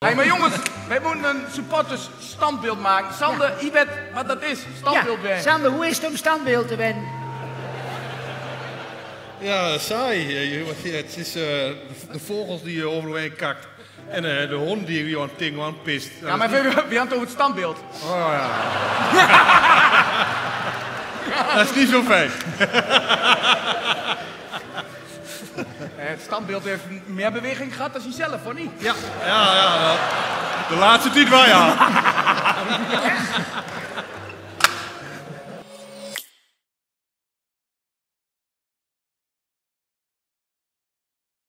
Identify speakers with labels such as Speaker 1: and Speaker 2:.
Speaker 1: Hey, maar jongens, wij moeten een supporters standbeeld maken. Sander, je weet wat dat is, standbeeld
Speaker 2: Ja,
Speaker 1: zijn.
Speaker 2: Sander, hoe is het om standbeeld te winnen?
Speaker 3: Ja, saai. Het is de vogels die je overheen kakt. En de hond die je aan het ting aan pist.
Speaker 1: Ja, maar we hadden het over het standbeeld.
Speaker 3: Oh ja. Dat is niet zo fijn.
Speaker 1: Het standbeeld heeft meer beweging gehad dan hij zelf, hoor niet?
Speaker 3: Ja. De laatste tijd wel, ja.